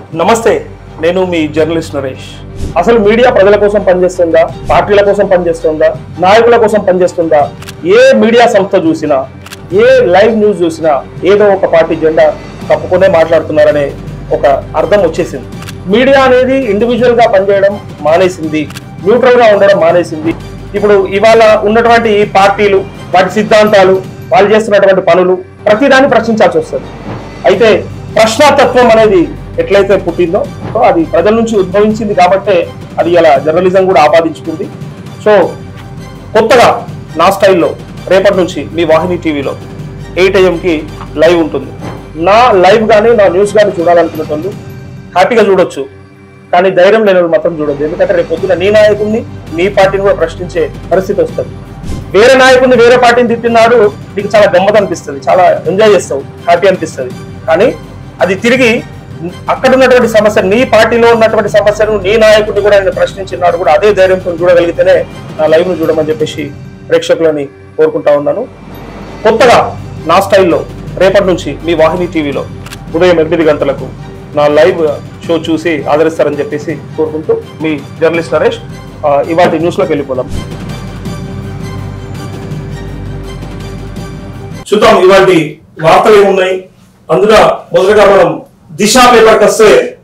నమస్తే, నేను మీ జర్నలిస్ట్ నరేష్. అసలు మీడియా ప్రజల కోసం పనిచేస్తుందా, పార్టీల కోసం పనిచేస్తుందా, నాయకుల కోసం పనిచేస్తుందా? ఏ మీడియా సంస్థ చూసినా, ఏ లైవ్ న్యూస్ చూసినా ఏదో ఒక పార్టీ జెండా తప్పుకునే మాట్లాడుతున్నారనే ఒక అర్థం వచ్చేసింది. మీడియా అనేది ఇండివిజువల్ గా పనిచేయడం మానేసింది, న్యూట్రల్ గా ఉండడం మానేసింది. ఇప్పుడు ఇవాళ ఉన్నటువంటి పార్టీలు, వాటి సిద్ధాంతాలు, వాళ్ళు చేస్తున్నటువంటి పనులు ప్రతిదాన్ని ప్రశ్నించాల్సి వస్తుంది. అయితే ప్రశ్నాతత్వం అనేది ఎట్లయితే పుట్టిందో అది ప్రజల నుంచి ఉద్భవించింది కాబట్టే అది ఇలా జర్నలిజం కూడా ఆపాదించుకుంది. సో కొత్తగా నా స్టైల్లో రేపటి నుంచి మీ వాహిని టీవీలో 8 AM లైవ్ ఉంటుంది. నా లైవ్ కానీ నా న్యూస్ కానీ చూడాలనుకునే వాళ్ళు హ్యాపీగా చూడొచ్చు, కానీ ధైర్యం లేని వాళ్ళు మాత్రం చూడొద్దు. ఎందుకంటే రేపు పొద్దున నీ నాయకుడిని, నీ పార్టీని కూడా ప్రశ్నించే పరిస్థితి వస్తుంది. వేరే నాయకుడిని, వేరే పార్టీని తిట్టినాడు నీకు చాలా గమ్మత్ అనిపిస్తుంది, చాలా ఎంజాయ్ చేస్తావు, హ్యాపీ అనిపిస్తుంది. కానీ అది తిరిగి అక్కడ ఉన్నటువంటి సమస్య, నీ పార్టీలో ఉన్నటువంటి సమస్యను నీ నాయకుడిని కూడా ఆయన ప్రశ్నించినాడు కూడా అదే ధైర్యంతో చూడగలిగితేనే నా లైవ్ ను చూడమని చెప్పేసి ప్రేక్షకులని కోరుకుంటా ఉన్నాను. కొత్తగా నా స్టైల్లో రేపటి నుంచి మీ వాహిని టీవీలో ఉదయం 8 గంటలకు నా లైవ్ షో చూసి ఆదరిస్తారని చెప్పేసి కోరుకుంటూ మీ జర్నలిస్ట్ నరేష్. ఇవాటి న్యూస్లోకి వెళ్ళిపోదాం. చూద్దాం ఇవాటి వార్తలు ఏమున్నాయి. అందులో మొదటగా మనం దిశ పేపర్కి వస్తే